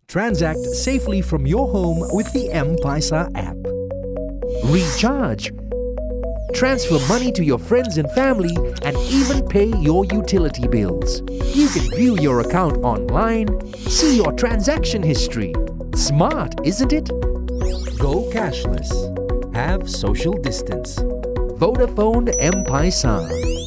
Transact safely from your home with the M-PAiSA app. Recharge, transfer money to your friends and family, and even pay your utility bills. You can view your account online, see your transaction history. Smart, isn't it? Go cashless. Have social distance. Vodafone M-PAiSA.